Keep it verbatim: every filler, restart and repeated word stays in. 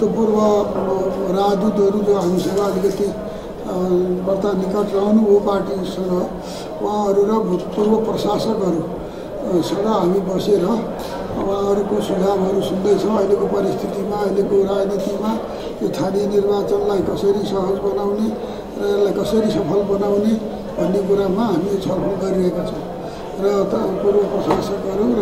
भूतपूर्व राजदूतहरू जो हामीसँग अलिकति वार्ता निकट रहनुभयो पार्टीसँग उहाँहरू र भूतपूर्व प्रशासकहरूसँग हामी बसेर उहाँहरूको सुझावहरू सुन्दैछौँ। अहिलेको परिस्थितिमा अहिलेको राजनीतिमा यो स्थानीय निर्वाचनलाई कसरी सहज बनाउने र यसलाई कसरी सफल बनाउने भन्ने कुरामा हामी छलफल गरिरहेका छौँ र पूर्व प्रशासकहरू